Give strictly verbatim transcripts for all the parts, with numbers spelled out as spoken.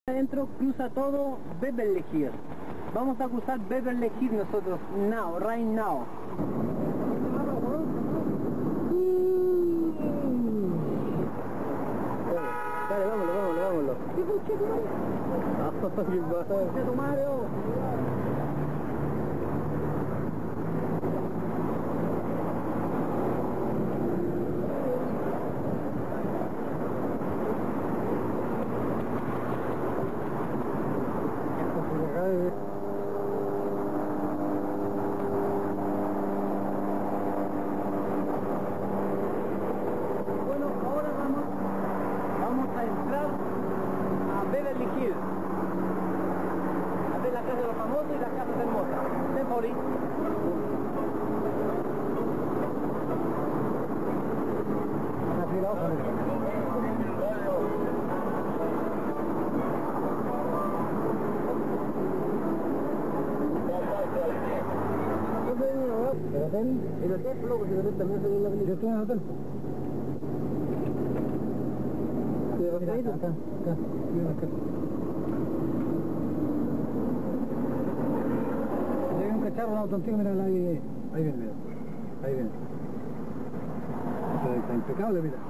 Adentro cruza todo Beverly Hills. Vamos a cruzar Beverly Hills nosotros, now, right now. Dale, vámonos, vámonos, vámonos. ¿Qué coche tu madre? ¿Qué coche tu madre? Bueno, ahora vamos, vamos a entrar a Beverly Hills, a ver la casa de los famosos y las casas hermosas. ¿Sí, Pauli? ¿El hotel? El hotel, loco, el hotel también se ve en la película. Yo estoy en el hotel. Mira, acá, acá, acá, mira acá. Llegué un cacharro, un auto antiguo, mira, ahí, ahí viene, mira. Ahí viene. Está, está impecable, mira.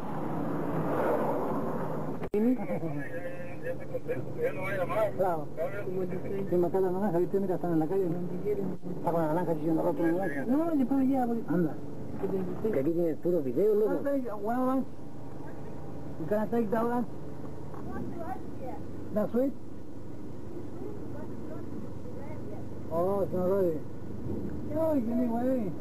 Ya no vaya más. Claro. Si me acá la naranja, ¿viste? Mira, están en la calle. Está con la naranja chillando la otra naranja. No, ya para allá. Anda. Que aquí tienes puro video, loco. One lunch. You gonna take that lunch? That's sweet? Oh, it's not ready. No, give me away.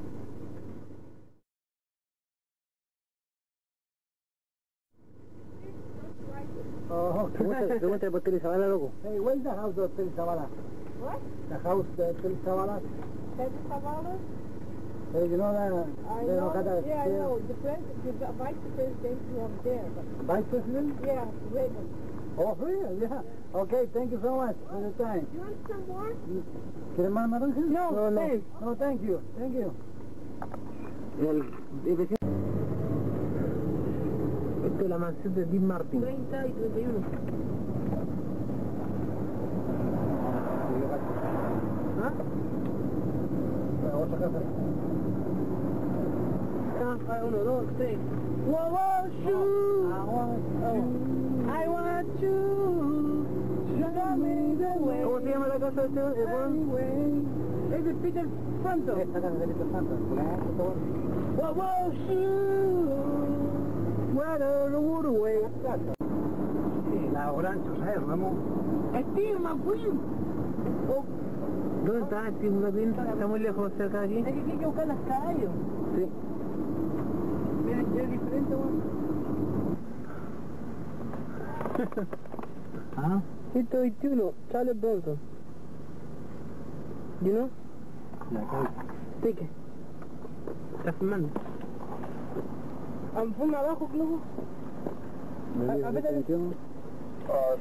Oh, pregúntale por Tele Zavala, loco. Hey, where's the house of Tele Zavala? What? The house of Tele Zavala? Tele Zavala? Hey, you know that? I know, yeah, I know. The, pres the vice president was there. But Vice President? yeah, Reagan. Oh, really? Yeah. Okay, thank you so much for the time. You want some more? ¿Quieres más naranja? No, no, no. thanks. No, thank you, thank you. El, Esta es la mansión de Dean Martin. treinta y treinta y uno. ¿Ah? Otra casa. Ah, uno, dos, tres. Wow, wow, shoot. I want you. I want you. Show me the way. ¿Cómo se llama la casa de este? Es de Peter Frampton. Esta casa de Peter Frampton. Wow, wow, shoot. Bueno, no Uruguay. Sí, la orange, ¿sabes, Ramón? Steve McQueen. Oh. ¿Dónde está Steve McQueen? Está muy lejos, cerca de aquí. Es que hay que buscar las calles. Sí. Mira, ya es diferente, weón. ¿Ah? ciento veintiuno, Charles Bronson. You know? La calle. Take it. ¿Estás filmando? Ponme abajo, loco. Me A- a ver, atención.